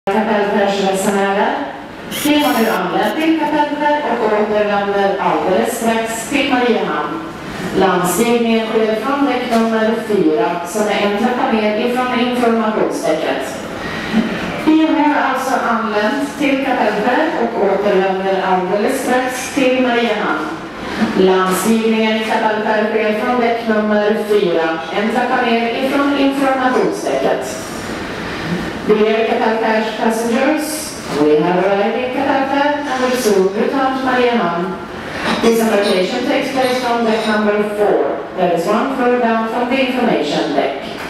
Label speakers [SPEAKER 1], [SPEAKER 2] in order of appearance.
[SPEAKER 1] Kapellskärsresenärer. De har nu anlänt till Kapellskär och återvänder alldeles strax till Mariehamn. Landstigningen sker från däck nummer 4 som är en trappa ner ifrån informationsdäcket. Vi har alltså anlänt till Kapellskär och återvänder alldeles strax till Mariehamn. Landstigningen i Kapellskär sker från däck nummer 4, en trappa ner ifrån informationsdäcket. Dear Kapellskärs passengers, we have arrived in Kapellskär and will soon return to Mariehamn. This embarkation takes place from deck number 4. There is one floor down from the information deck.